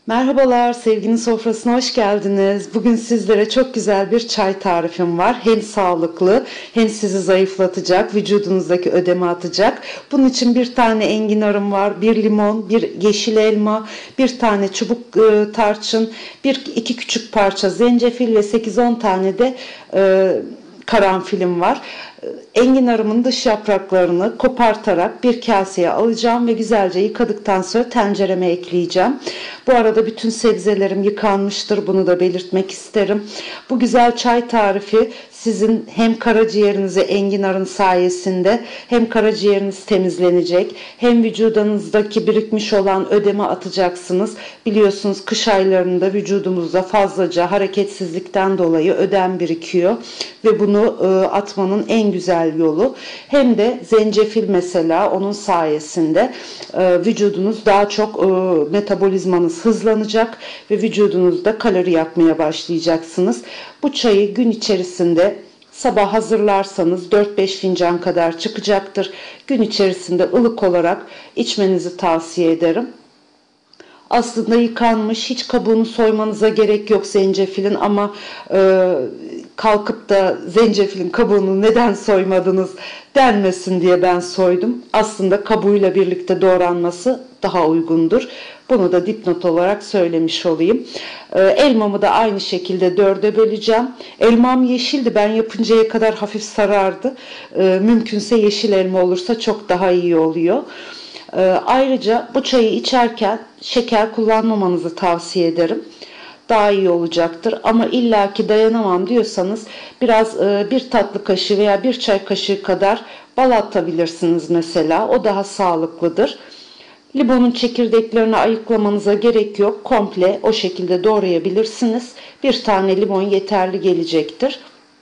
Merhabalar, sevginin sofrasına hoş geldiniz. Bugün sizlere çok güzel bir çay tarifim var. Hem sağlıklı hem sizi zayıflatacak, vücudunuzdaki ödemi atacak. Bunun için bir tane enginarım var, bir limon, bir yeşil elma, bir tane çubuk tarçın, iki küçük parça zencefil ve 8-10 tane de karanfilim var. Enginarımın dış yapraklarını kopartarak bir kaseye alacağım ve güzelce yıkadıktan sonra tencereme ekleyeceğim. Bu arada bütün sebzelerim yıkanmıştır. Bunu da belirtmek isterim. Bu güzel çay tarifi sizin hem karaciğerinizi enginarın sayesinde hem karaciğeriniz temizlenecek hem vücudunuzdaki birikmiş olan ödemi atacaksınız. Biliyorsunuz kış aylarında vücudumuzda fazlaca hareketsizlikten dolayı ödem birikiyor ve bunu atmanın en güzel yolu. Hem de zencefil mesela onun sayesinde vücudunuz daha çok metabolizmanız hızlanacak ve vücudunuzda kalori yakmaya başlayacaksınız. Bu çayı gün içerisinde sabah hazırlarsanız 4-5 fincan kadar çıkacaktır. Gün içerisinde ılık olarak içmenizi tavsiye ederim. Aslında yıkanmış, hiç kabuğunu soymanıza gerek yok zencefilin ama kalkıp da zencefilin kabuğunu neden soymadınız denmesin diye ben soydum. Aslında kabuğuyla birlikte doğranması daha uygundur. Bunu da dipnot olarak söylemiş olayım. Elmamı da aynı şekilde 4'e böleceğim. Elmam yeşildi. Ben yapıncaya kadar hafif sarardı. Mümkünse yeşil elma olursa çok daha iyi oluyor. Ayrıca bu çayı içerken şeker kullanmamanızı tavsiye ederim. Daha iyi olacaktır. Ama illaki dayanamam diyorsanız biraz bir tatlı kaşığı veya bir çay kaşığı kadar bal atabilirsiniz mesela. O daha sağlıklıdır. Limonun çekirdeklerini ayıklamanıza gerek yok. Komple o şekilde doğrayabilirsiniz. Bir tane limon yeterli gelecektir.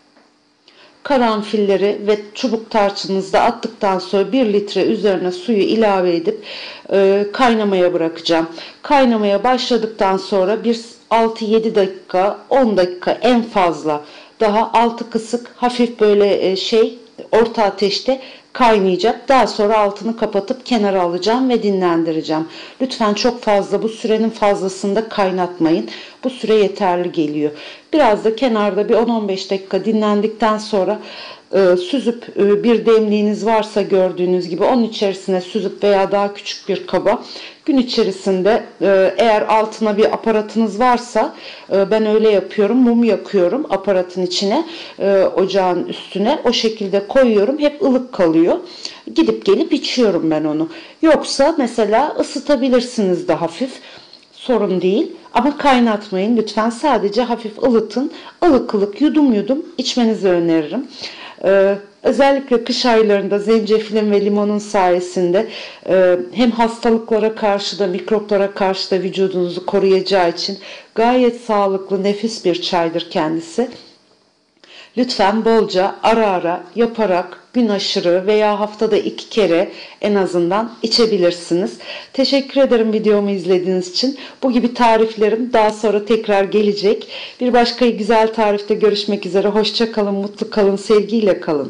Karanfilleri ve çubuk tarçınınızı da attıktan sonra 1 litre üzerine suyu ilave edip kaynamaya bırakacağım. Kaynamaya başladıktan sonra bir 6-7 dakika 10 dakika en fazla daha altı kısık hafif böyle orta ateşte kaynayacak. Daha sonra altını kapatıp kenara alacağım ve dinlendireceğim. Lütfen çok fazla bu sürenin fazlasında kaynatmayın. Bu süre yeterli geliyor. Biraz da kenarda bir 10-15 dakika dinlendikten sonra süzüp bir demliğiniz varsa gördüğünüz gibi onun içerisine süzüp veya daha küçük bir kaba gün içerisinde eğer altına bir aparatınız varsa ben öyle yapıyorum, mum yakıyorum aparatın içine, ocağın üstüne o şekilde koyuyorum, hep ılık kalıyor, gidip gelip içiyorum ben onu. Yoksa mesela ısıtabilirsiniz de hafif, sorun değil ama kaynatmayın lütfen, sadece hafif ılıtın, ılık ılık yudum yudum içmenizi öneririm. Özellikle kış aylarında zencefilin ve limonun sayesinde hem hastalıklara karşı da mikroplara karşı da vücudunuzu koruyacağı için gayet sağlıklı, nefis bir çaydır kendisi. Lütfen bolca ara ara yaparak gün aşırı veya haftada 2 kere en azından içebilirsiniz. Teşekkür ederim videomu izlediğiniz için. Bu gibi tariflerim daha sonra tekrar gelecek. Bir başka güzel tarifte görüşmek üzere. Hoşça kalın, mutlu kalın, sevgiyle kalın.